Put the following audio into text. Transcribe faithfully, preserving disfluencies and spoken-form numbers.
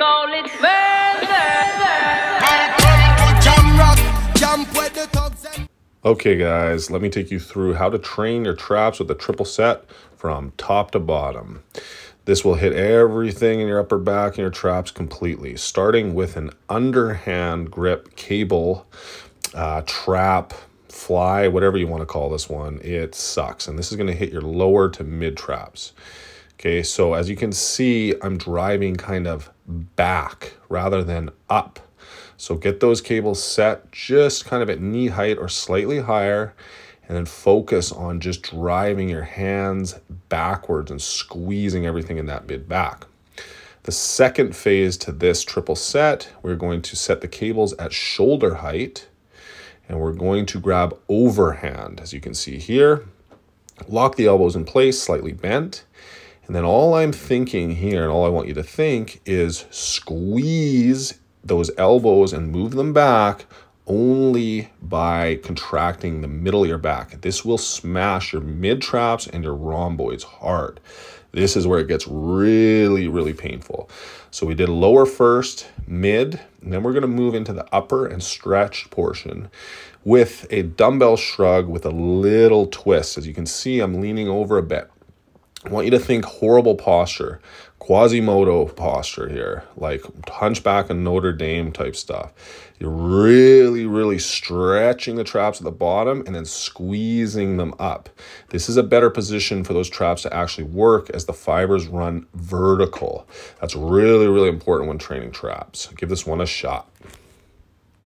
call it murder. Okay guys, let me take you through how to train your traps with a triple set from top to bottom. This will hit everything in your upper back and your traps completely, starting with an underhand grip cable, uh, trap, fly, whatever you want to call this one. It sucks, and this is going to hit your lower to mid traps. Okay, so as you can see, I'm driving kind of back rather than up. So get those cables set just kind of at knee height or slightly higher, and then focus on just driving your hands backwards and squeezing everything in that mid back. The second phase to this triple set, we're going to set the cables at shoulder height, and we're going to grab overhand, as you can see here. Lock the elbows in place, slightly bent. And then all I'm thinking here, and all I want you to think, is squeeze those elbows and move them back only by contracting the middle of your back. This will smash your mid traps and your rhomboids hard. This is where it gets really, really painful. So we did lower first, mid, and then we're gonna move into the upper and stretched portion with a dumbbell shrug with a little twist. As you can see, I'm leaning over a bit. I want you to think horrible posture, Quasimodo posture here, like Hunchback of Notre Dame type stuff. You're really, really stretching the traps at the bottom and then squeezing them up. This is a better position for those traps to actually work as the fibers run vertical. That's really, really important when training traps. Give this one a shot.